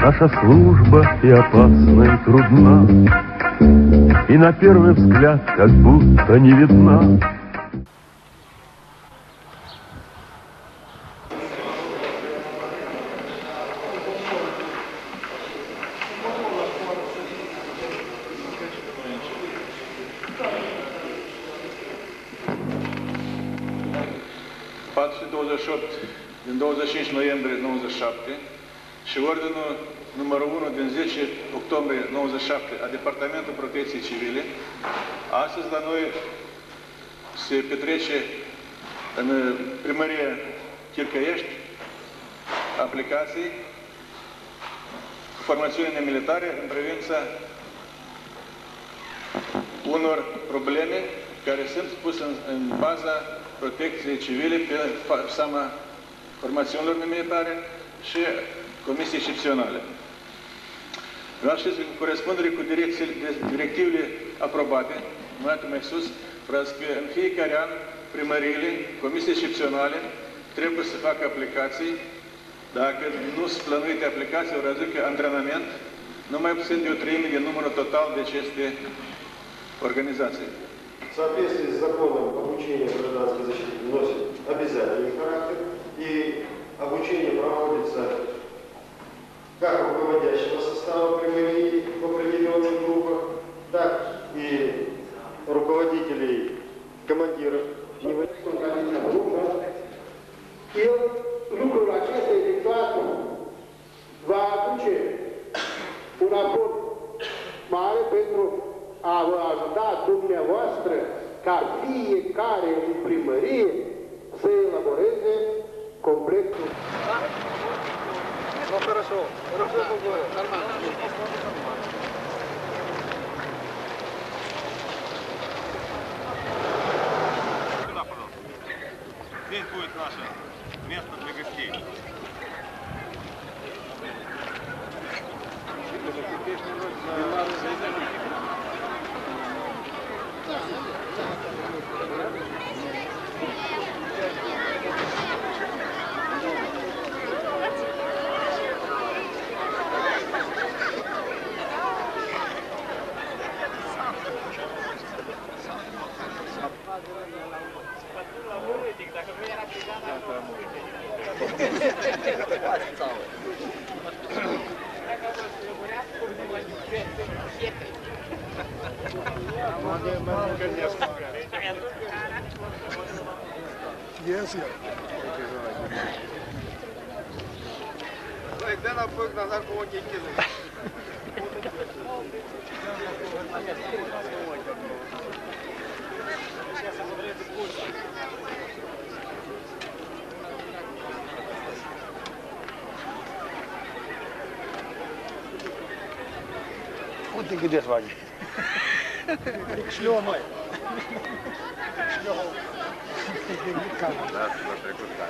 Наша служба и опасна, и трудна, и на первый взгляд как будто не видна. Din 25 noiembrie 97 și ordinul numărul 1 din 10 octombrie 97 a Departamentului Protecției Civile. Astăzi la noi se petrece în primăria Chircăiești aplicații cu formațiune militare în privința unor probleme care sunt puse în baza protecției civile pe seama formațiunilor militare și comisii excepționale. Vreau să știți, în corespundere cu directivele aprobate, mai sus, vreau să că în fiecare an primăriile, comisii excepționale, trebuie să facă aplicații. Dacă nu sunt plănuite aplicații, vreau să zic că antrenament, nu mai puțin de o treime din numărul total de aceste organizații. В соответствии с законом обучение гражданской защиты носит обязательный характер, и обучение проводится как руководящего состава примарии в определенных группах, так и руководителей, командиров. Lucrul acesta efectuat va aduce un aport mare pentru a vă ajuta dumneavoastră ca fiecare în primărie să elaboreze complexul. Ну хорошо, хорошо было. Нормально. Сюда, пожалуйста. Здесь будет наше место для гостей. Yes, yeah. Дай напой назад по воде кинуть. Вот ты где звонишь? Шлемай. Да, смотри, куда.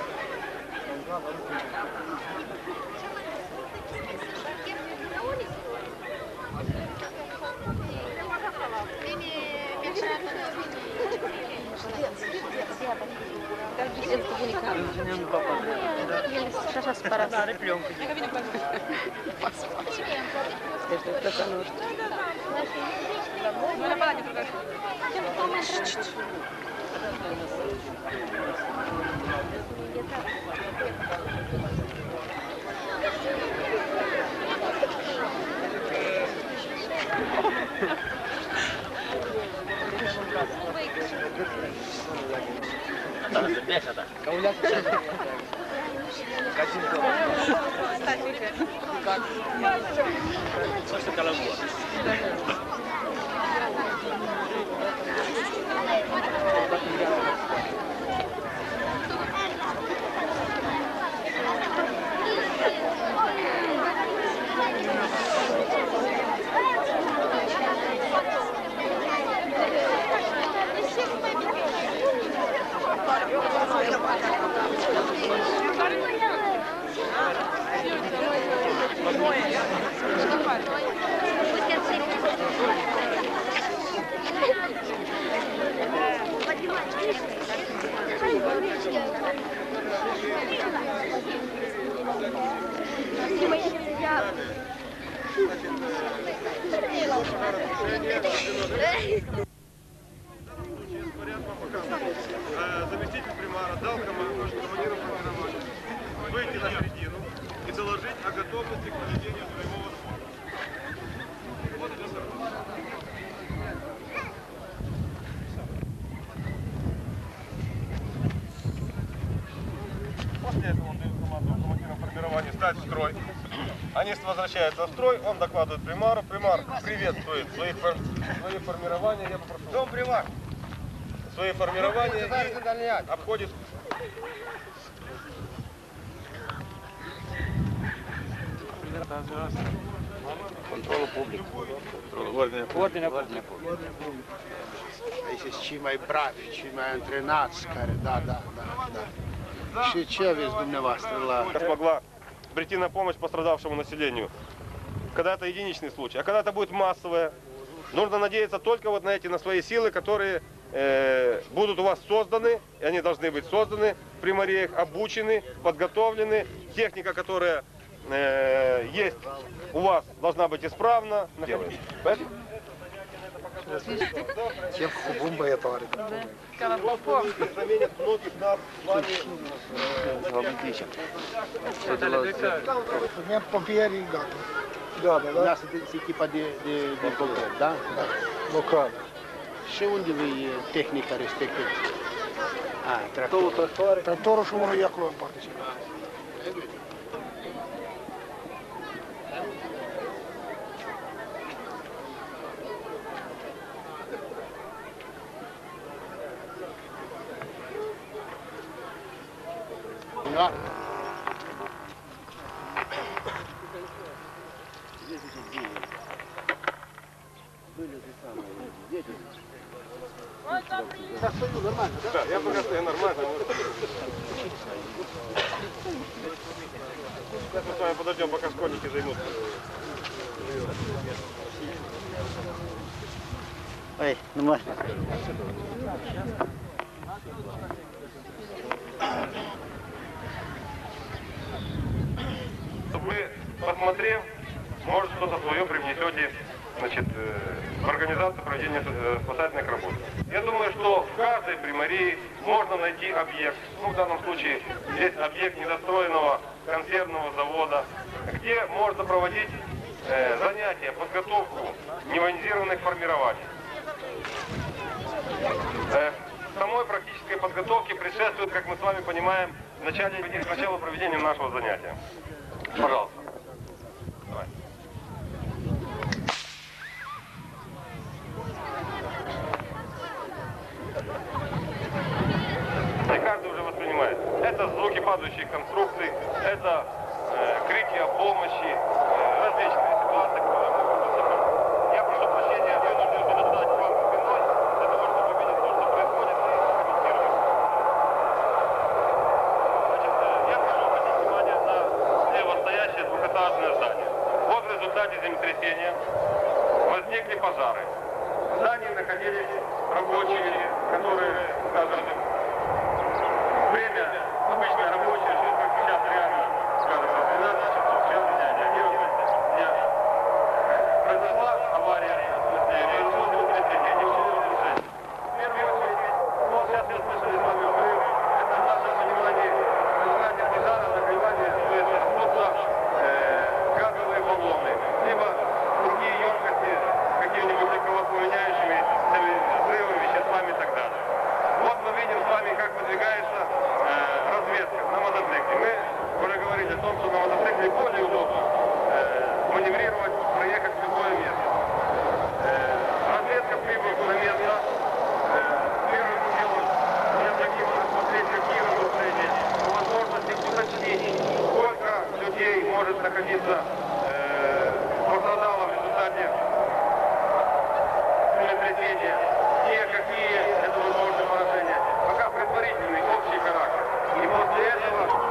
Așa spărat. Are pленcă. Поднимай. Заместитель примара дал команду командиру формирования выйти на середину и доложить о готовности к проведению боевого сбора. Вот это сразу. После этого он дает команду командирам формирования стать в строй. Они возвращаются в строй, он докладывает примару. Примар приветствует свои формирования. Я попрошу. Дом примар. Свои формирования и обходит. Контролу публики. Ordinea publică. Aici sunt cei mai bravi, cei mai antrenați care, da. Și ce aveți dumneavoastră la... Смогла прийти на помощь пострадавшему населению. Когда это единичный случай. А когда это будет массовое, нужно надеяться только вот на на свои силы, которые будут у вас созданы, и они должны быть созданы в примариях, обучены, подготовлены. Техника, которая есть у вас, должна быть исправна. Чем бомба я товарищ. Заменят многих нас с вами. У меня папиeri gata. Gata, da? Da, sunteți echipa de pompieri, da? Local. Și unde vei tehnica respectivă? Tractorul și unul e acolo în participă. Da. Да, я пока стою нормально. Сейчас мы с вами подождем, пока школьники займутся. Ой, ну можно. Вы, посмотрев, может что-то свое привнесете, значит, в организацию проведения спасательных работ. Я думаю, что в каждой примарии можно найти объект, ну в данном случае здесь объект недостроенного консервного завода, где можно проводить занятия, подготовку невоенизированных формирований. Самой практической подготовке предшествует, как мы с вами понимаем, начало проведения нашего занятия. Пожалуйста. Давай. И каждый уже воспринимает. Это звуки падающих конструкций, это крики о помощи, различные ситуации, которые могут быть собраны. Я прошу прощения, вынужден перестать вам спиной, для того, чтобы увидеть то, что происходит, и комментировать. Значит, я прошу обратить внимание на слева двухэтажное здание. Вот в результате землетрясения возникли пожары. В здании находились рабочие, которые, скажем, время обычное рабочее, жизнь, как сейчас реально, скажем, 12 часов, сейчас не произошла авария, произошло землетрясение, не учили разрушения. В первую очередь, ну, сейчас я слышали с вами взрыв, это в нашем понимании создание пожара, нагревание, то есть рвутся газовые баллоны, либо другие емкости с какими-нибудь тепловоспламеняющими взрывами, веществами и так далее. Вот мы видим с вами, как выдвигается разведка на мотоцикле. Мы уже говорили о том, что на мотоцикле более удобно маневрировать, проехать в любое место. Разведка прибыла на место. Первым делом необходимо рассмотреть, какие разрушения, по возможности уточнить, сколько людей может находиться пострадало в результате землетрясения, и какие это возможны поражения. Пока предварительный общий характер. И после этого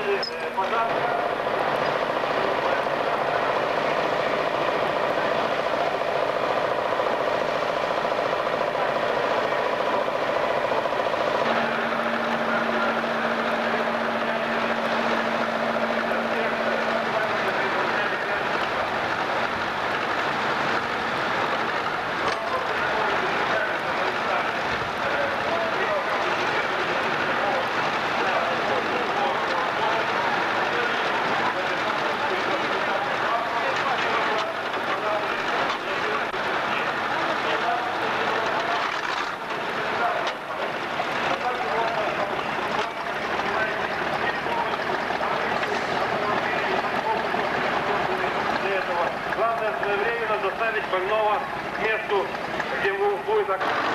доставить больного к месту, где будет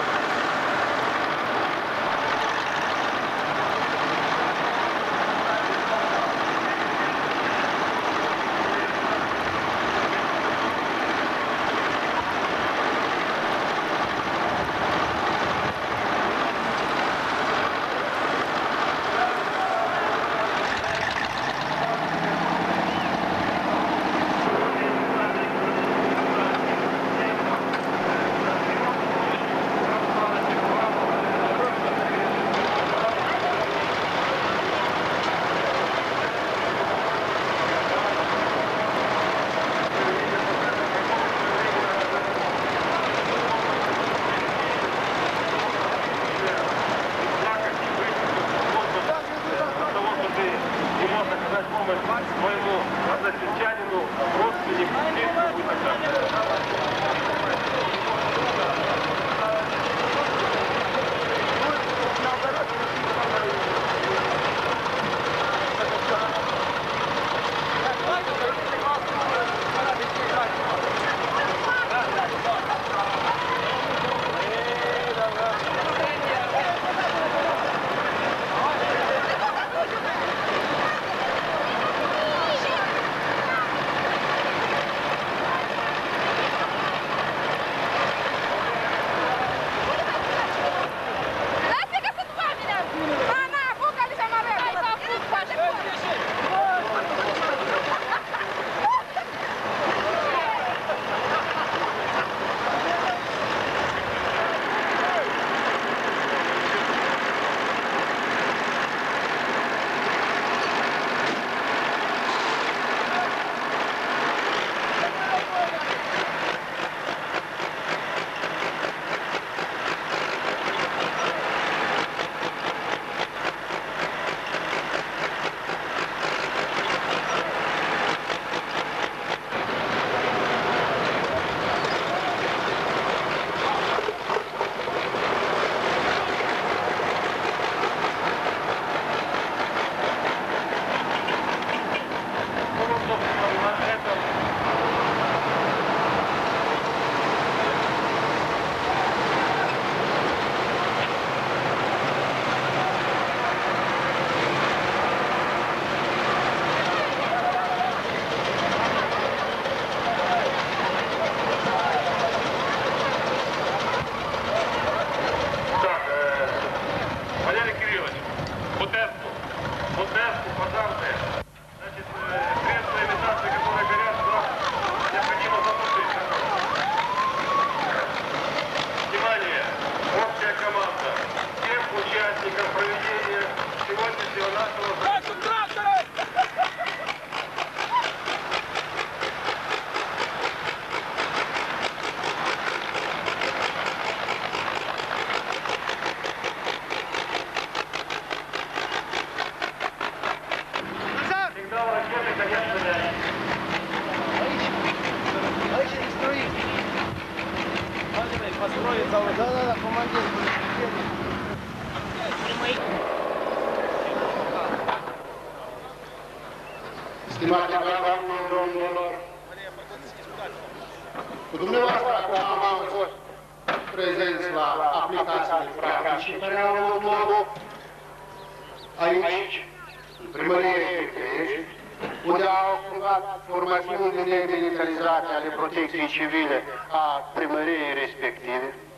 своему односельчанину, родственнику, близкому и так далее. Да, командир. Stimate doamne, domnilor, cu dumneavoastră acum am fost prezenți la aplicațiile practice care au avut loc aici, în primărie Pitești, unde au aprobat formațiunile militarizate ale protecției civile a primăriei respective.